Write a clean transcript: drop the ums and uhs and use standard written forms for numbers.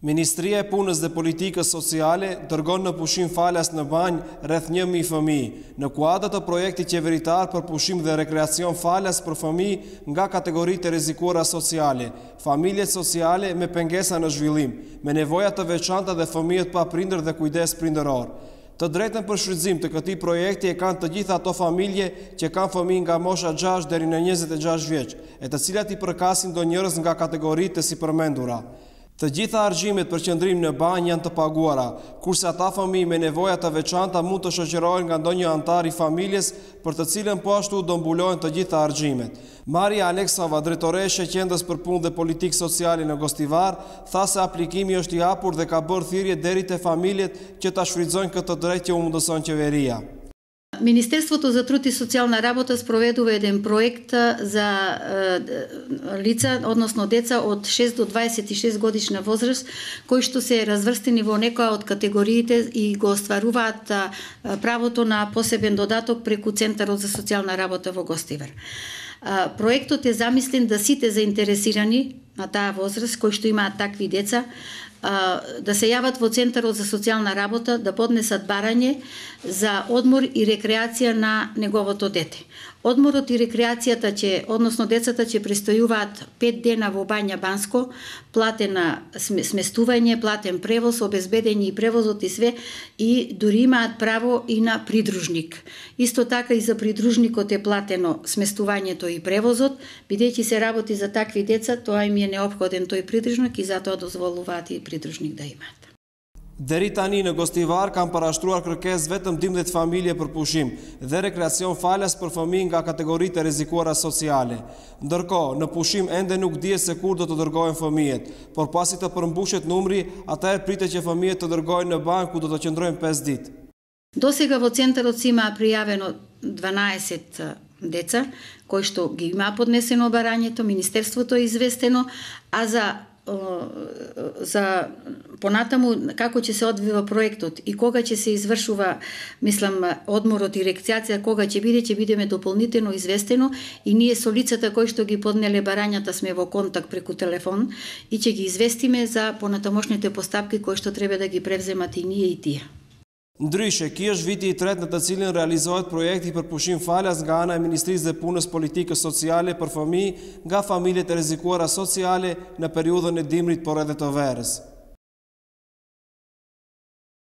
Ministria e Punës dhe Politikës Sociale dërgon në pushim falas në banjë rreth 1000 fëmijë, në kuadër të projektit qeveritar për pushim dhe rekreacion falas për fëmijë nga kategoritë e rrezikuara sociale, familjet sociale me pengesa në zhvillim, me nevoja të veçanta dhe fëmijët pa prindër dhe kujdes prindëror. Të drejtën për shfrytëzim të këtij projekti e kanë të gjitha ato familje që kanë fëmijë nga mosha 6 deri në 26 vjeç, e të cilat i përkasin ndonjërs nga kategoritë e sipërmendura. Të gjitha argjimet për qëndrim në banjë janë të paguara, kurse ata fëmijë me nevoja të veçanta mund të shoqërohen nga ndonjë antar i familjes, për të cilën po ashtu do mbulohen të gjitha argjimet. Maria Aleksova, drejtoreshe e Qendrës për Punë dhe Politikë Sociale në Gostivar, tha se aplikimi është i hapur dhe ka bërë thirrje deri te familjet që ta shfrytëzojnë këtë drejtë që u mundëson qeveria. Министерството за труд и социјална работа спроведува еден проект за лица, односно деца од 6 до 26 годишна возраст, кои што се разврстени во некоја од категориите и го остваруваат правото на посебен додаток преку Центарот за социјална работа во Гостивар. Проектот е замислен да сите заинтересирани на таа возраст, кои што имаат такви деца, да се јават во Центарот за социјална работа, да поднесат барање за одмор и рекреација на неговото дете. Одморот и рекреацијата односно децата ќе престојуваат 5 дена во бања Банско, платена сместување, платен превоз, обезбедење и превозот и све, и дури имаат право и на придружник. Исто така и за придружникот е платено сместувањето и превозот, бидејќи се работи за такви деца, тоа им е неопходен тој придружник и затоа дозволуваат и придружник да имаат. Deri tani në Gostivar kanë parashtruar kërkesë vetëm 12 familje për pushim dhe rekreacion falas për fëmijë nga kategoritë e rrezikuara sociale. Ndërkohë, në pushim ende nuk dihet se kur do të dërgohen fëmijët, por pasi të përmbushet numri, atëherë pritet që fëmijët të dërgohen në banë ku do të qëndrojnë 5 ditë. Досега во Центарот си има пријавено 12 деца, кои што ги има поднесено барањето, Министерството е известено, а за понатаму како ќе се одвива проектот и кога ќе се извршува, мислам, одморот и рекреација, кога ќе бидеме дополнително известено и ние со лицата кои што ги поднеле барањата сме во контакт преку телефон и ќе ги известиме за понатамошните постапки кои што треба да ги превземат и ние и тие. Ndryshe, ky është viti i tretë në të cilin realizohet projekti për pushim falas nga ana e Ministrisë dhe Punës Politikës Sociale për fëmijë nga familjet e rrezikuara sociale në periudhën e dimrit por edhe të verës.